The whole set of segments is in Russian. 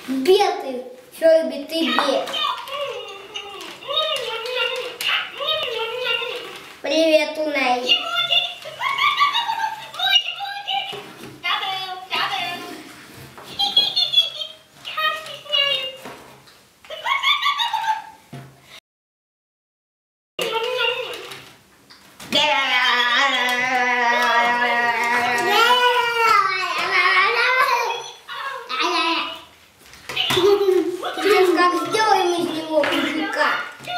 Беты, Фурби, ты бед. Привет, Унай. Сейчас как сделаем из него мужика.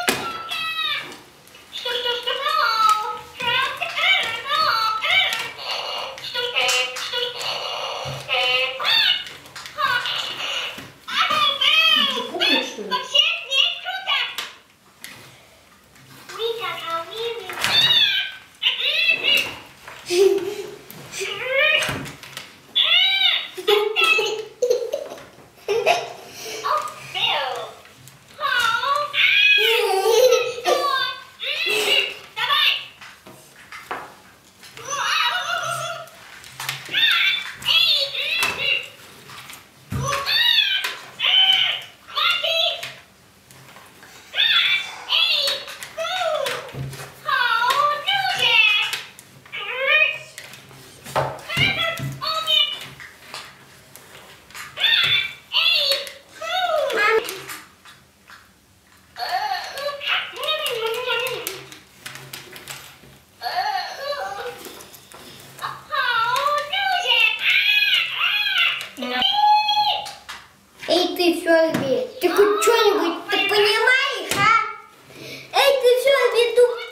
Эй, ты, Ферби, ты хоть что-нибудь ты понимаешь, а? Эй, ты, Ферби,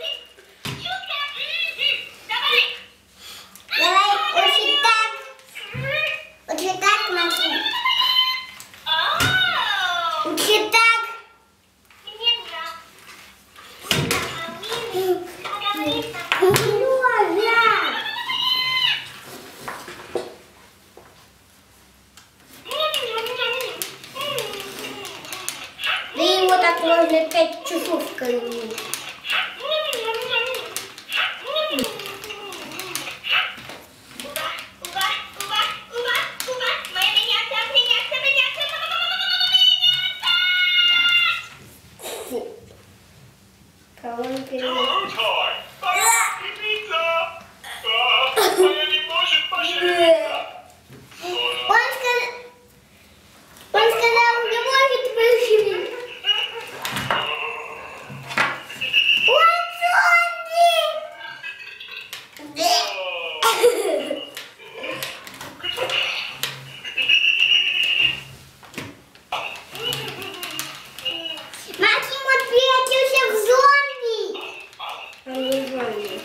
Давай, вот так, Максим. Вот так. Да его так можно 5 часов кормить. Кого он переводит? Он сказал, не может пошевелить. Максим, он превратился в зомби. Он не зомби.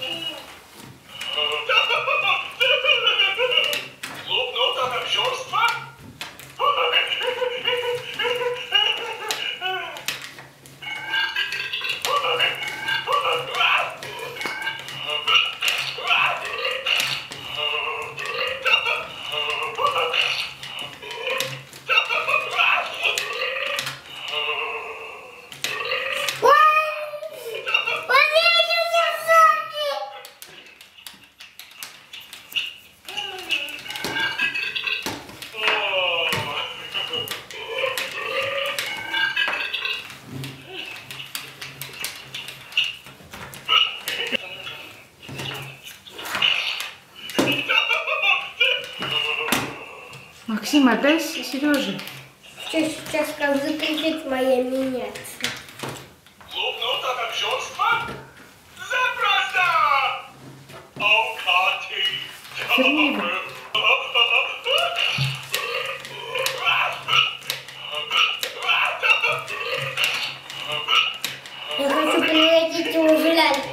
Максим, отдай Сереже. Сейчас как закричит моя меняться. Ферби. Я хочу превратить его в ляльку.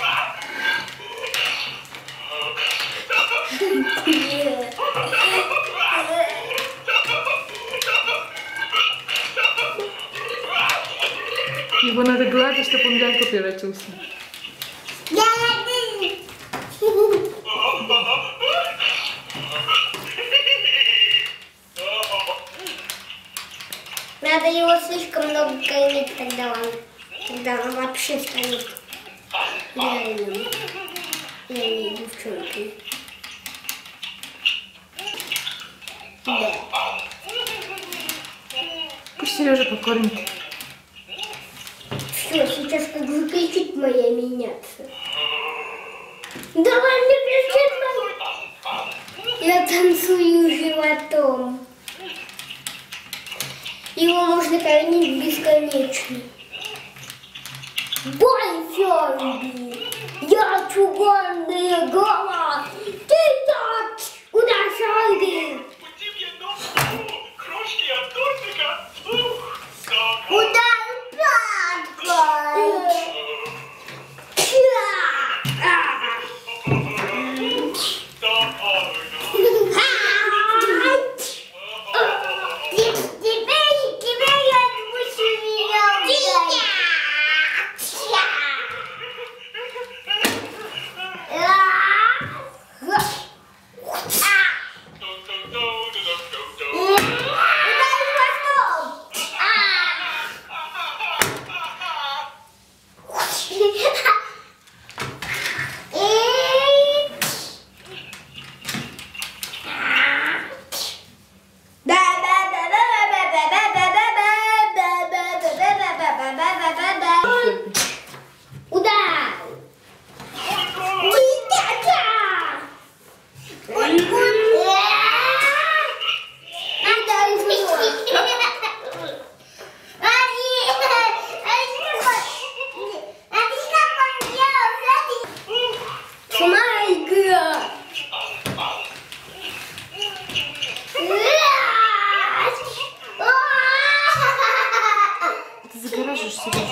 Его надо гладить, чтобы он в ляльку превратился. Надо его слишком много кормить, когда он вообще станет реальным девчонкой. Да. Пусть Сережа покормит. Все, сейчас как закричит моя меняться. Давай мне причем. Я танцую животом. Его можно кормить бесконечно. Бой, Фурби! Я чугунная голова! Ты так! Куда Фурби? Крошки от тортика. Куда падать? Теперь я отпущу меня. Ты загораживаешь себя.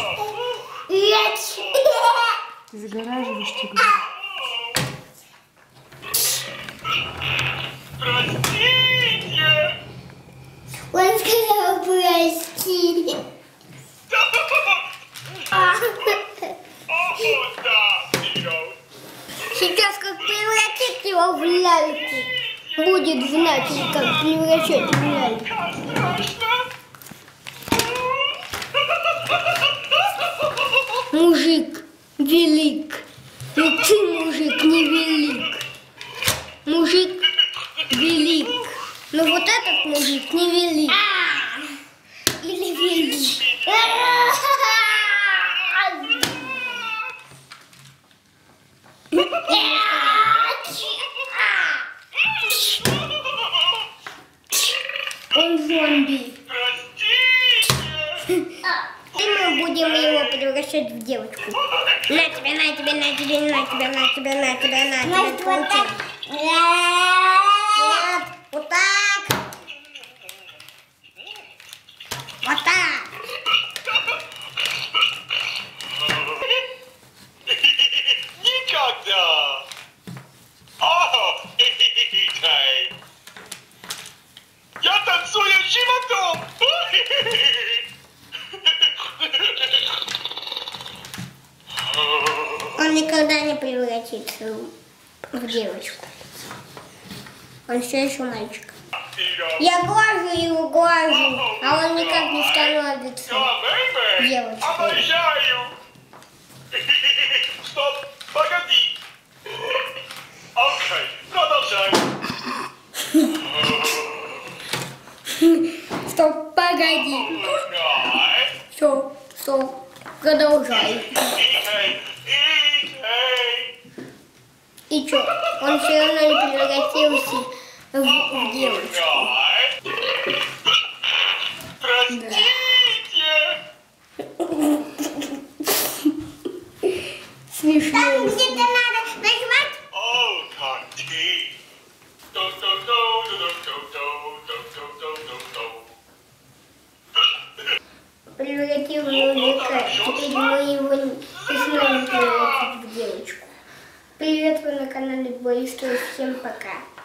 Ты загораживаешь тебя. Простите! Он сказал прости. Сейчас как превратить его в ляльку. Будет знать, как превращать в ляльку. Мужик велик, но ты, мужик, не велик. Мужик велик, но вот этот мужик не велик. Или велик. Он зомби. И мы будем его превращать в девочку. На тебе, на тебе, на тебе, на тебе, на тебе, на тебе, на тебе, получай. Нет, вот так. Вот так. Никогда! О, я танцую животом! Он никогда не превратится в девочку. Он все еще мальчик. Я глажу его, глажу, а он никак не становится девочкой. Обожаю! Стоп, погоди! Окей, продолжай. Стоп, погоди. Все, стоп, продолжай. И что, он все равно не превратился в девочку. Простите! Смешно. Там где-то надо нажимать. О, как ты! Превратил в мужика. Теперь мы его не сможем превратить в девочку. Привет, вы на канале Бористов. Всем пока.